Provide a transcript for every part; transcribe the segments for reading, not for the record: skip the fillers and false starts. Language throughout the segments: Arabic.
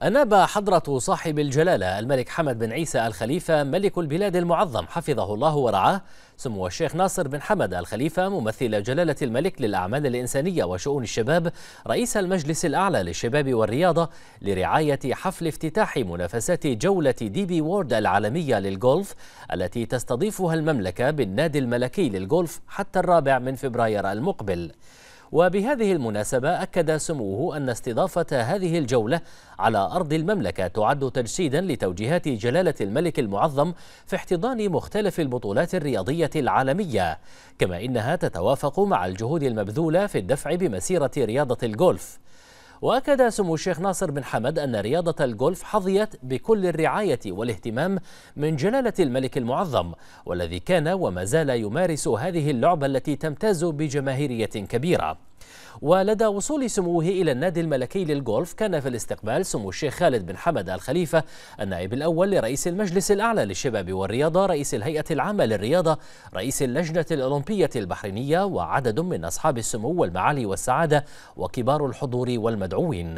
أناب حضرة صاحب الجلالة الملك حمد بن عيسى الخليفة ملك البلاد المعظم حفظه الله ورعاه سمو الشيخ ناصر بن حمد الخليفة ممثل جلالة الملك للأعمال الإنسانية وشؤون الشباب رئيس المجلس الأعلى للشباب والرياضة لرعاية حفل افتتاح منافسات جولة دي بي وورد العالمية للجولف التي تستضيفها المملكة بالنادي الملكي للجولف حتى 4 فبراير المقبل. وبهذه المناسبة أكد سموه أن استضافة هذه الجولة على أرض المملكة تعد تجسيدا لتوجيهات جلالة الملك المعظم في احتضان مختلف البطولات الرياضية العالمية، كما إنها تتوافق مع الجهود المبذولة في الدفع بمسيرة رياضة الجولف. وأكد سمو الشيخ ناصر بن حمد أن رياضة الجولف حظيت بكل الرعاية والاهتمام من جلالة الملك المعظم، والذي كان وما زال يمارس هذه اللعبة التي تمتاز بجماهيرية كبيرة. ولدى وصول سموه إلى النادي الملكي للجولف كان في الاستقبال سمو الشيخ خالد بن حمد الخليفة النائب الأول لرئيس المجلس الأعلى للشباب والرياضة رئيس الهيئة العامة للرياضة رئيس اللجنة الأولمبية البحرينية وعدد من أصحاب السمو والمعالي والسعادة وكبار الحضور والمدعوين.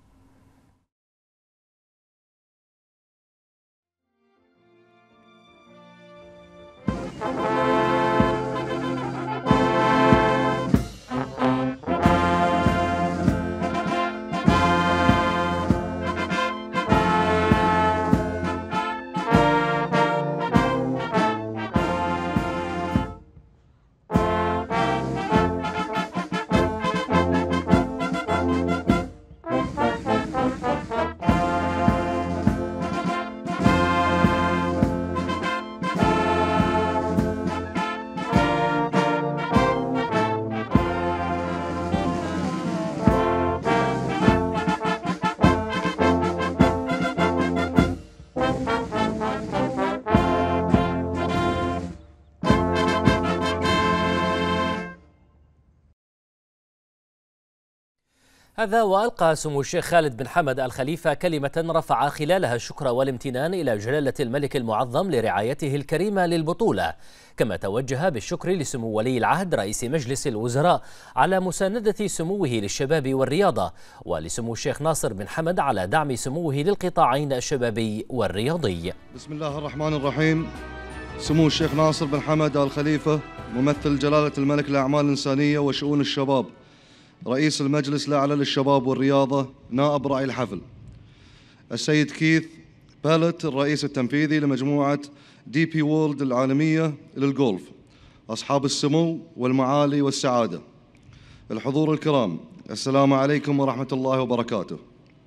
هذا وألقى سمو الشيخ خالد بن حمد الخليفة كلمة رفع خلالها الشكر والامتنان إلى جلالة الملك المعظم لرعايته الكريمة للبطولة، كما توجه بالشكر لسمو ولي العهد رئيس مجلس الوزراء على مساندة سموه للشباب والرياضة، ولسمو الشيخ ناصر بن حمد على دعم سموه للقطاعين الشبابي والرياضي. بسم الله الرحمن الرحيم. سمو الشيخ ناصر بن حمد الخليفة ممثل جلالة الملك للأعمال الإنسانية وشؤون الشباب رئيس المجلس الأعلى للشباب والرياضة نائب راعي الحفل، السيد كيث بالت الرئيس التنفيذي لمجموعة دي بي وورلد العالمية للجولف، أصحاب السمو والمعالي والسعادة، الحضور الكرام، السلام عليكم ورحمة الله وبركاته.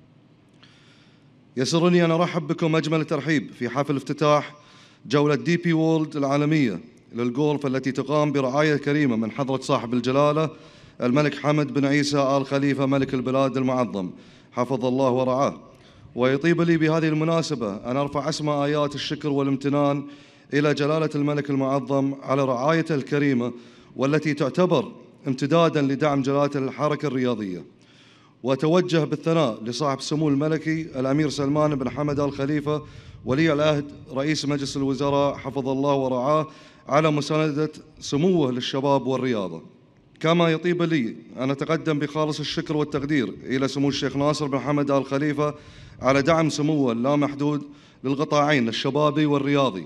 يسرني أن أرحب بكم أجمل ترحيب في حفل افتتاح جولة دي بي وورلد العالمية للجولف التي تقام برعاية كريمة من حضرة صاحب الجلالة الملك حمد بن عيسى آل خليفة ملك البلاد المعظم حفظ الله ورعاه. ويطيب لي بهذه المناسبة أن أرفع أسمى آيات الشكر والامتنان إلى جلالة الملك المعظم على رعايته الكريمة والتي تعتبر امتدادا لدعم جلالته للحركة الرياضية. وأتوجه بالثناء لصاحب السمو الملكي الأمير سلمان بن حمد آل خليفة ولي العهد رئيس مجلس الوزراء حفظ الله ورعاه على مساندة سموه للشباب والرياضة. كما يطيب لي أن أتقدم بخالص الشكر والتقدير إلى سمو الشيخ ناصر بن حمد آل خليفة على دعم سموه اللامحدود للقطاعين الشبابي والرياضي،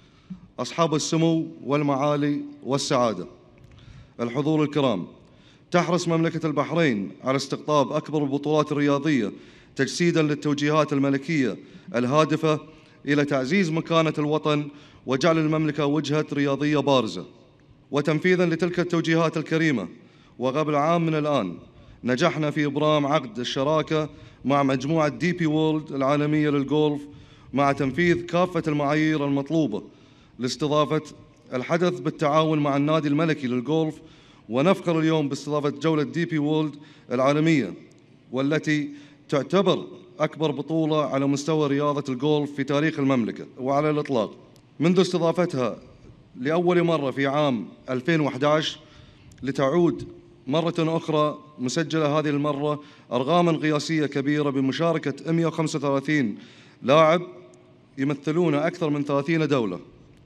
أصحاب السمو والمعالي والسعادة، الحضور الكرام. تحرص مملكة البحرين على استقطاب أكبر البطولات الرياضية تجسيداً للتوجيهات الملكية الهادفة إلى تعزيز مكانة الوطن وجعل المملكة وجهة رياضية بارزة. وتنفيذاً لتلك التوجيهات الكريمة وقبل عام من الآن نجحنا في إبرام عقد الشراكة مع مجموعة دي بي وورلد العالمية للجولف مع تنفيذ كافة المعايير المطلوبة لاستضافة الحدث بالتعاون مع النادي الملكي للجولف. ونفخر اليوم باستضافة جولة دي بي وورلد العالمية والتي تعتبر أكبر بطولة على مستوى رياضة الجولف في تاريخ المملكة وعلى الإطلاق، منذ استضافتها لأول مرة في عام 2011 لتعود مرة أخرى مسجلة هذه المرة أرقاماً قياسية كبيرة بمشاركة 135 لاعب يمثلون أكثر من 30 دولة.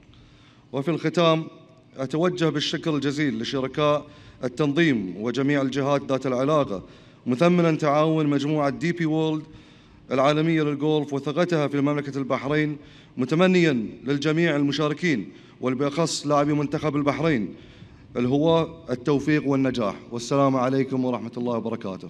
وفي الختام أتوجه بالشكر الجزيل لشركاء التنظيم وجميع الجهات ذات العلاقة مثمناً تعاون مجموعة دي بي وورلد العالمية للجولف وثقتها في مملكة البحرين، متمنيا للجميع المشاركين وبأخص لاعبي منتخب البحرين الهواة التوفيق والنجاح. والسلام عليكم ورحمة الله وبركاته.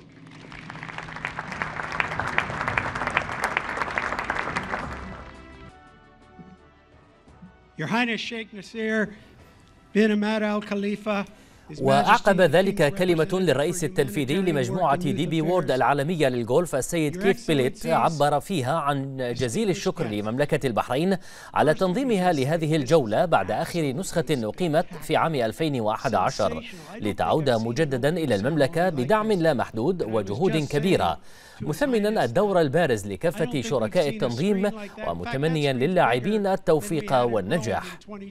Your Highness Sheikh Nasser bin Ahmad Al Khalifa. وأعقب ذلك كلمة للرئيس التنفيذي لمجموعة دي بي وورد العالمية للجولف السيد كيث بيليت، عبر فيها عن جزيل الشكر لمملكة البحرين على تنظيمها لهذه الجولة بعد آخر نسخة أقيمت في عام 2011 لتعود مجددا إلى المملكة بدعم لا محدود وجهود كبيرة، مثمنا الدور البارز لكافة شركاء التنظيم ومتمنيا للاعبين التوفيق والنجاح.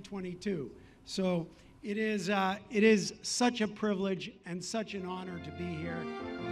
It is such a privilege and such an honor to be here.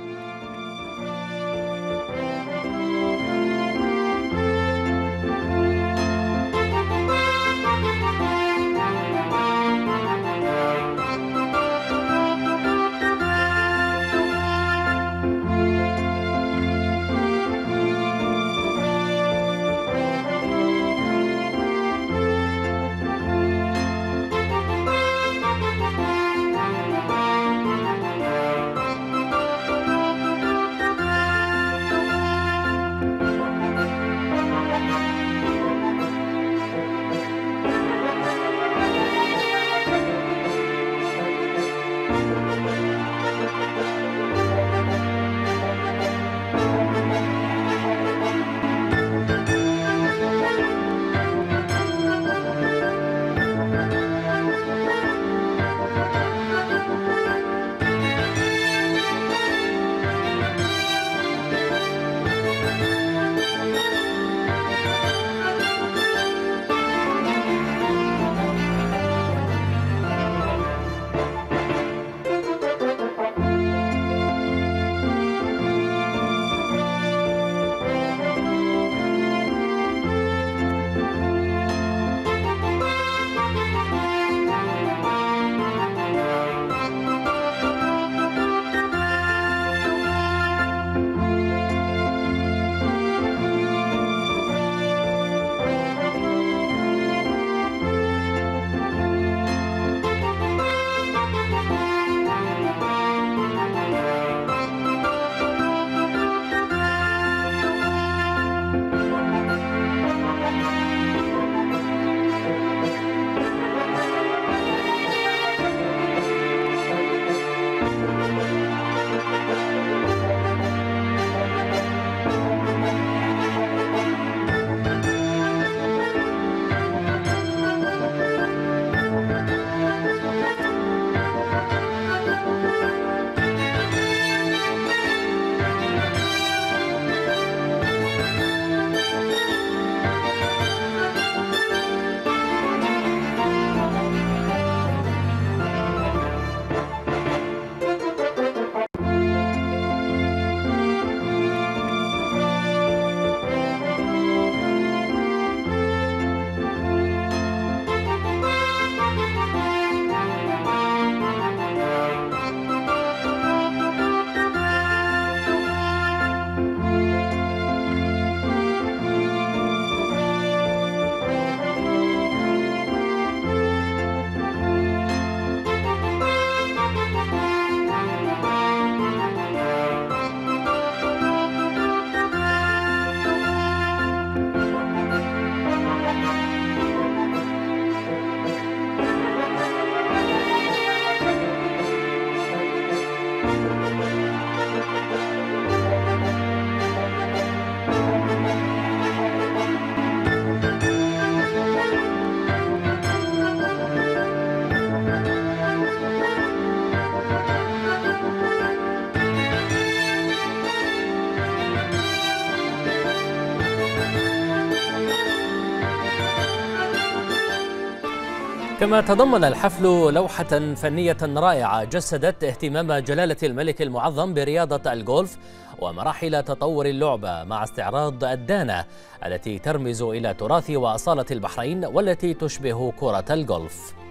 كما تضمن الحفل لوحة فنية رائعة جسدت اهتمام جلالة الملك المعظم برياضة الجولف ومراحل تطور اللعبة مع استعراض الدانة التي ترمز إلى تراث وأصالة البحرين والتي تشبه كرة الجولف.